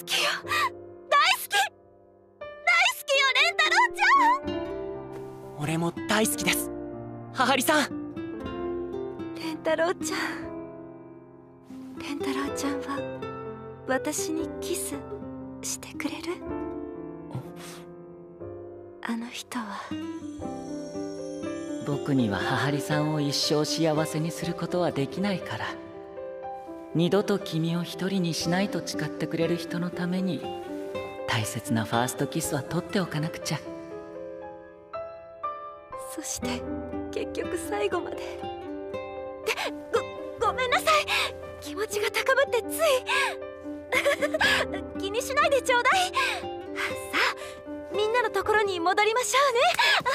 きよ、大好きよ、蓮太郎ちゃん。 俺も大好きです、ははりさん。 蓮太郎ちゃん、蓮太郎ちゃんは私にキスしてくれる？あの人は僕にはははりさんを一生幸せにすることはできないから、二度と君を一人にしないと誓ってくれる人のために大切なファーストキスは取っておかなくちゃ。 そして結局最後まで。ごめんなさい、気持ちが高ぶってつい気にしないでちょうだい。さあみんなのところに戻りましょうね。